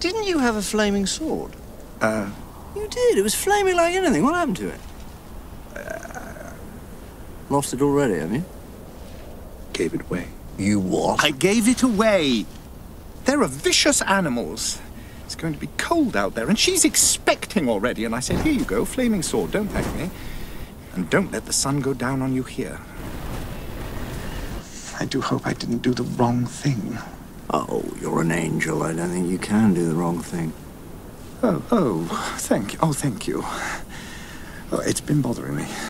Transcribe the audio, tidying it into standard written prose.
Didn't you have a flaming sword? You did. It was flaming like anything. What happened to it? Lost it already, have you? Gave it away. You what? I gave it away. There are vicious animals. It's going to be cold out there, and she's expecting already. And I said, here you go, flaming sword, don't thank me. And don't let the sun go down on you here. I do hope I didn't do the wrong thing. Oh, you're an angel. I don't think you can do the wrong thing. Thank you. Oh, it's been bothering me.